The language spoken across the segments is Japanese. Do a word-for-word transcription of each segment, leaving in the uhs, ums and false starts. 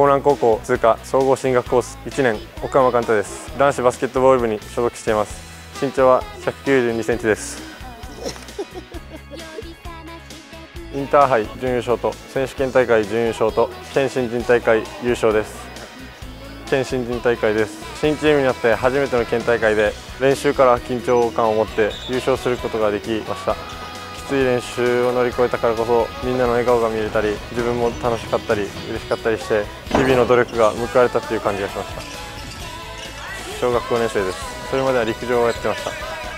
港南高校通過総合進学コースいちねん、岡山寛太です。男子バスケットボール部に所属しています。身長はひゃくきゅうじゅうにセンチです。インターハイ準優勝と選手権大会準優勝と県新人大会優勝です。県新人大会です。新チームになって初めての県大会で練習から緊張感を持って優勝することができました。きつい練習を乗り越えたからこそみんなの笑顔が見れたり、自分も楽しかったり嬉しかったりして、日々の努力が報われたという感じがしました。小学ごねん生です。それまでは陸上をやってました。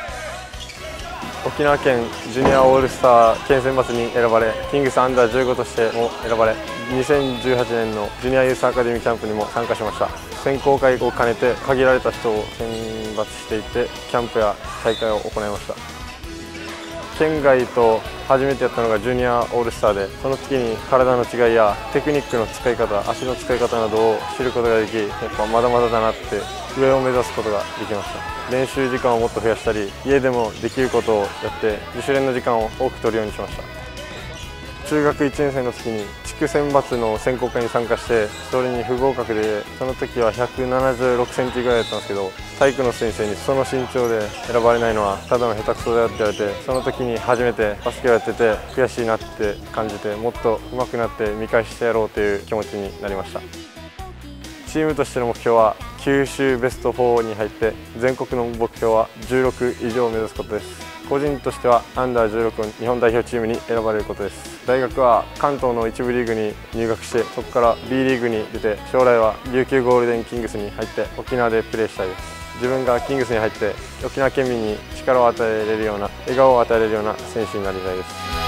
沖縄県ジュニアオールスター県選抜に選ばれ、キングスアンダーじゅうごとしても選ばれ、にせんじゅうはちねんのジュニアユースアカデミーキャンプにも参加しました。選考会を兼ねて限られた人を選抜していて、キャンプや大会を行いました。県外と初めてやったのがジュニアオールスターで、その時に体の違いやテクニックの使い方、足の使い方などを知ることができ、やっぱまだまだだなって上を目指すことができました。練習時間をもっと増やしたり、家でもできることをやって自主練の時間を多く取るようにしました。中学いちねん生の時に地区選抜の選考会に参加して、それに不合格で、その時はひゃくななじゅうろくセンチぐらいだったんですけど、体育の先生にその身長で選ばれないのはただの下手くそだよって言われて、その時に初めてバスケをやってて悔しいなって感じて、もっと上手くなって見返してやろうという気持ちになりました。チームとしての目標は九州ベストよんに入って、全国の目標はじゅうろく以上を目指すことです。個人としてはアンダーじゅうろくの日本代表チームに選ばれることです。大学は関東の一部リーグに入学して、そこから B リーグに出て、将来は琉球ゴールデンキングスに入って沖縄でプレーしたいです。自分がキングスに入って沖縄県民に力を与えれるような、笑顔を与えれるような選手になりたいです。